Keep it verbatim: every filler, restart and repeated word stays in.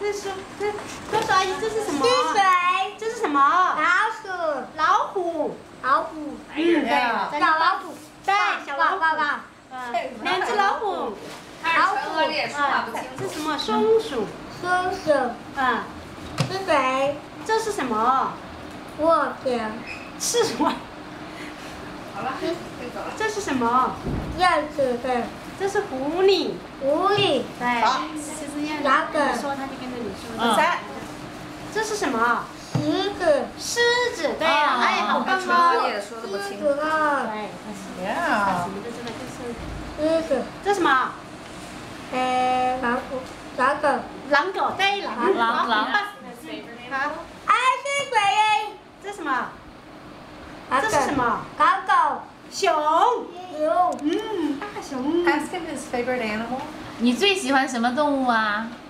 这是这多少阿姨？这是什么？ 滴水。 这是什么？ 老鼠。 老虎。 老虎。 嗯，对， 小老虎。 对，小老虎。 爸爸。 嗯，两只老虎。 老虎。 啊，这是什么？松鼠。 松鼠。 啊， 是谁？ 这是什么？ 我的。 是什么？ 好了，可以走了。 这是什么？ 燕子的。 这是狐狸。 狐狸。 对。 好。 就是燕子。 哪个？ 你说，他就跟着你说。 嗯。三。 这是什么？ 狮子。 狮子，对呀，哎，好棒哦。 说的不清楚。 对， 它是呀。 什么的？这个就是狮子。 这什么？ 呃，老虎。狼狗。 狼狗，对，狼狼狼。 好。 哎，是鬼耶！ 这什么？这是什么？ 狗狗。 熊。 熊。 嗯，大熊。 Ask him his favorite animal. 你最喜欢什么动物啊？